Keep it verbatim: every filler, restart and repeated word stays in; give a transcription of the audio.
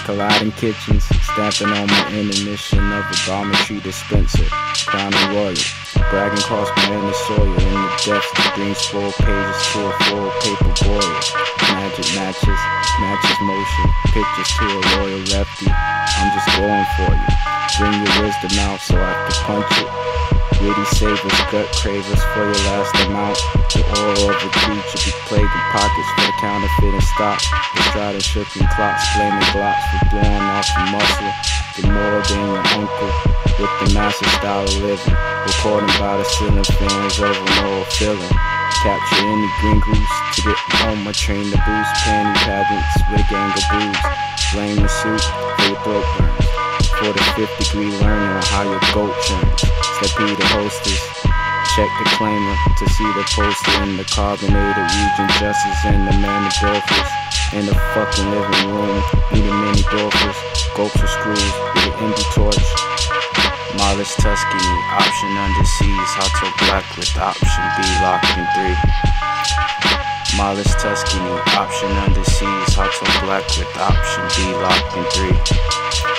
colliding kitchens, stamping on my intermission of a geometry dispenser, crown and royal, bragging across my inner soil, in the depths of green spoil pages to a full paper boil, magic matches, matches motion, pictures to a loyal lefty, I'm just going for you, bring your wisdom out so I can punch it, witty savers, gut cravers for your last amount, the oil of the creature be plaguing pockets for the counterfeiting stock, the striding shooking clocks, flaming glocks for blowing off the muscle, get more than your uncle, with the master style of living, recording by the ceiling fans over an old feeling, capture any green goose to get home, I train the boost, panty pageants with a gang of boobs, flame the suit for your throat burns, for the fifth degree learning on how your goat churns, step be the hostess, check the claimer to see the poster in the carbonated region, justice in the Manadorphus, in the fucking living room, eating mini dorfers, gulps of screws with an empty torch, Marlis Tuscany, option under seas, Hato Black with option B locked in three. Marlis Tuscany, option under seas, Hato Black with option B locked in three.